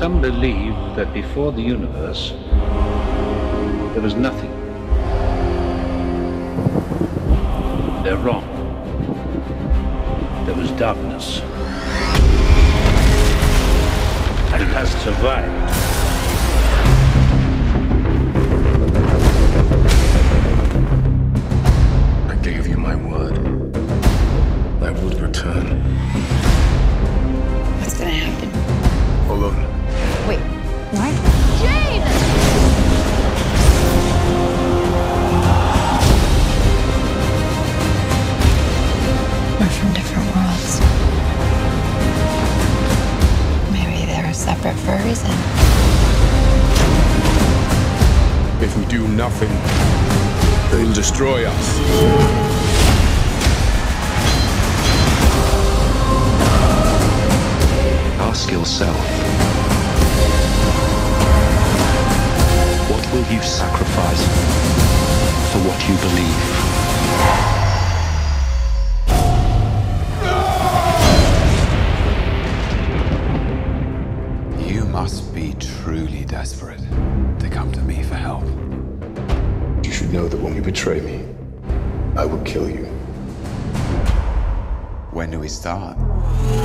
Some believe that before the universe, there was nothing. They're wrong. There was darkness. And it has survived. I gave you my word. I would return. What's gonna happen? Hold on. Wait, what? Jane! We're from different worlds. Maybe they're separate for a reason. If we do nothing, they'll destroy us. Ask yourself, what will you sacrifice for what you believe? You must be truly desperate to come to me for help. You should know that when you betray me, I will kill you. When do we start?